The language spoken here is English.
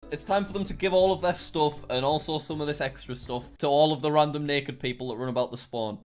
It's time for them to give all of their stuff and also some of this extra stuff to all of the random naked people that run about the spawn.